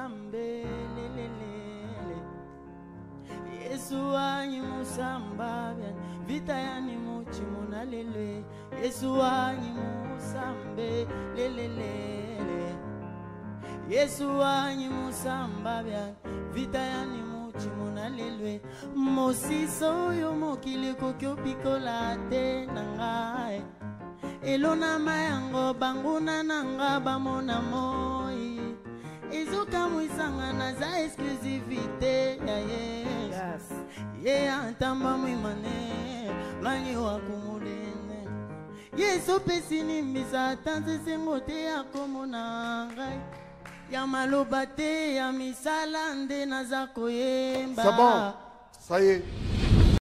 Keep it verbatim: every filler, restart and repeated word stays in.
musambe lelelele. Yesu anyi musamba vita yani muchimuna lele. Yesu anyi musambe lelelele. Yesu anyi musamba vita yani muchimuna lele. Mosiso yo mokili kokyo pikola te nangai. Elona mayango banguna nanga bamona moi. Izuka muisanga na za exclusivité ya yes. Ye antamba muimane lanyi wakumulene. Yesu pesini misa tanze sengote ya komona ngai. Ya maloba te ya misala nde nazako yemba. C'est bon, ça y est.